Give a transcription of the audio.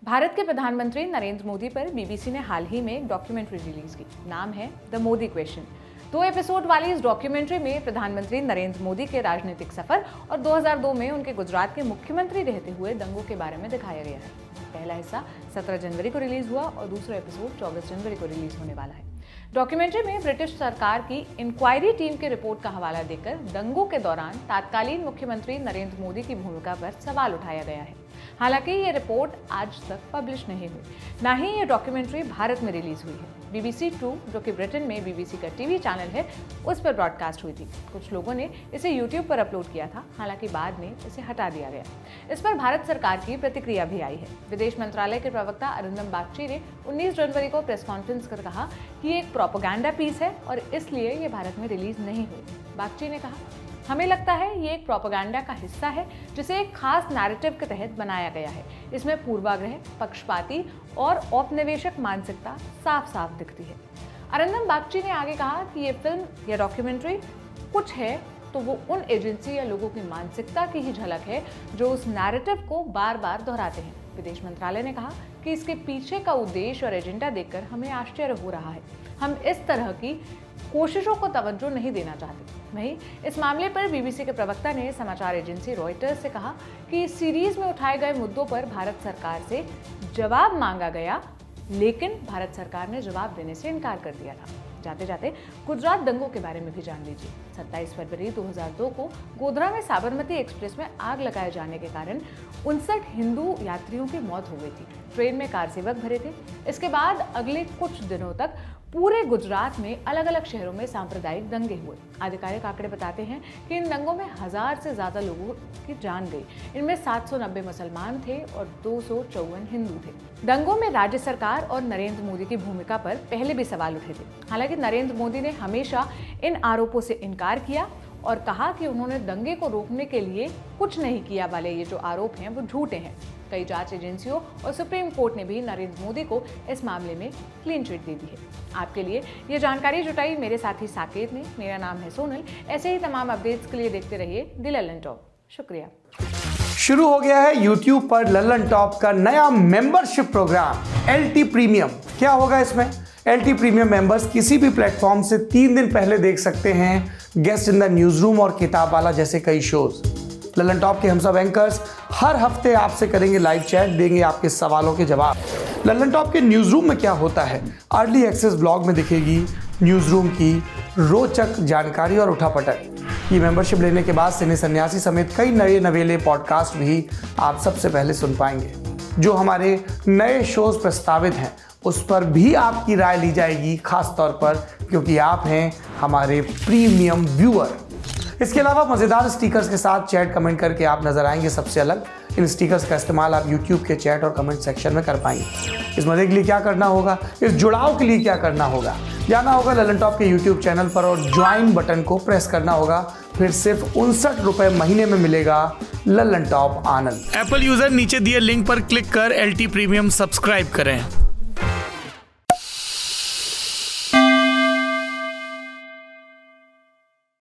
भारत के प्रधानमंत्री नरेंद्र मोदी पर बीबीसी ने हाल ही में एक डॉक्यूमेंट्री रिलीज की। नाम है द मोदी क्वेश्चन। 2 एपिसोड वाली इस डॉक्यूमेंट्री में प्रधानमंत्री नरेंद्र मोदी के राजनीतिक सफर और 2002 में उनके गुजरात के मुख्यमंत्री रहते हुए दंगों के बारे में दिखाया गया है। पहला हिस्सा 17 जनवरी को रिलीज हुआ और दूसरा एपिसोड 24 जनवरी को रिलीज होने वाला है। डॉक्यूमेंट्री में ब्रिटिश सरकार की इंक्वायरी टीम के रिपोर्ट का हवाला देकर दंगों के दौरान तत्कालीन मुख्यमंत्री नरेंद्र मोदी की भूमिका पर सवाल उठाया गया है। हालांकि ये रिपोर्ट आज तक पब्लिश नहीं हुई, ना ही ये डॉक्यूमेंट्री भारत में रिलीज हुई है। BBC 2, जो कि ब्रिटेन में BBC का टीवी चैनल है, उस पर ब्रॉडकास्ट हुई थी। कुछ लोगों ने इसे YouTube पर अपलोड किया था, हालांकि बाद में इसे हटा दिया गया। इस पर भारत सरकार की प्रतिक्रिया भी आई है। विदेश मंत्रालय के प्रवक्ता अरिंदम बागची ने 19 जनवरी को प्रेस कॉन्फ्रेंस कर कहा कि ये एक प्रोपेगेंडा पीस है और इसलिए ये भारत में रिलीज नहीं हुई। बागची ने कहा, हमें लगता है ये एक प्रोपेगेंडा का हिस्सा है जिसे एक खास नैरेटिव के तहत बनाया गया है। इसमें पूर्वाग्रह, पक्षपाती और औपनिवेशिक मानसिकता साफ साफ दिखती है। अरिंदम बागची ने आगे कहा कि ये फिल्म या डॉक्यूमेंट्री कुछ है तो वो उन एजेंसी या लोगों की मानसिकता की ही झलक है जो उस नैरेटिव को बार बार दोहराते हैं। विदेश मंत्रालय ने कहा कि इसके पीछे का उद्देश्य और एजेंडा देखकर हमें आश्चर्य हो रहा है। हम इस तरह की कोशिशों को तवज्जो नहीं देना चाहते। वहीं इस मामले पर बीबीसी के प्रवक्ता ने समाचार एजेंसी रॉयटर्स से कहा कि इस सीरीज में उठाए गए मुद्दों पर भारत सरकार से जवाब मांगा गया, लेकिन भारत सरकार ने जवाब देने से इनकार कर दिया था। जाते जाते गुजरात दंगों के बारे में भी जान लीजिए। 27 फरवरी 2002 को गोधरा में साबरमती एक्सप्रेस में आग लगाए जाने के कारण 59 हिंदू यात्रियों की मौत हो गई थी। ट्रेन में कार सेवक भरे थे। इसके बाद अगले कुछ दिनों तक पूरे गुजरात में अलग अलग शहरों में सांप्रदायिक दंगे हुए। आधिकारिक आंकड़े बताते हैं कि इन दंगों में 1000 से ज्यादा लोगों की जान गई। इनमें 790 मुसलमान थे और 254 हिंदू थे। दंगों में राज्य सरकार और नरेंद्र मोदी की भूमिका पर पहले भी सवाल उठे थे। हालांकि नरेंद्र मोदी ने हमेशा इन आरोपों से इनकार किया और कहा कि उन्होंने दंगे को रोकने के लिए कुछ नहीं किया वाले ये जो आरोप हैं वो झूठे हैं। कई जांच एजेंसियों और सुप्रीम कोर्ट ने भी नरेंद्र मोदी को इस मामले में क्लीन चिट दे दी है। आपके लिए ये जानकारी जुटाई मेरे साथी साकेत ने। मेरा नाम है सोनल। ऐसे ही तमाम अपडेट्स के लिए देखते रहिए द लल्लन टॉप। शुक्रिया। शुरू हो गया है YouTube पर लल्लन टॉप का नया मेंबरशिप प्रोग्राम LT प्रीमियम। क्या होगा इसमें? LT प्रीमियम मेंबर्स किसी भी प्लेटफॉर्म से 3 दिन पहले देख सकते हैं guest in the news room और किताब वाला जैसे कई शोज। लल्लन टॉप के हम सब एंकर्स हर हफ्ते आपसे करेंगे लाइव चैट, देंगे आपके सवालों के जवाब। लल्लन टॉप के न्यूज रूम में क्या होता है, अर्ली एक्सेस ब्लॉग में दिखेगी न्यूज रूम की रोचक जानकारी और उठापटक। ये मेंबरशिप लेने के बाद सिने सन्यासी समेत कई नए नवेले पॉडकास्ट भी आप सबसे पहले सुन पाएंगे। जो हमारे नए शोज प्रस्तावित हैं उस पर भी आपकी राय ली जाएगी, खास तौर पर क्योंकि आप हैं हमारे प्रीमियम व्यूअर। इसके अलावा मजेदार स्टिकर्स के साथ चैट कमेंट करके आप नजर आएंगे सबसे अलग। इन स्टिकर्स का इस्तेमाल आप YouTube के चैट और कमेंट सेक्शन में कर पाएंगे। इस मजे के लिए क्या करना होगा, इस जुड़ाव के लिए क्या करना होगा, जाना होगा लल्लन टॉप के YouTube चैनल पर और ज्वाइन बटन को प्रेस करना होगा। फिर सिर्फ 59 रुपए महीने में मिलेगा Lallantop Anand. Apple user नीचे दिए लिंक पर क्लिक कर LT प्रीमियम सब्सक्राइब करें।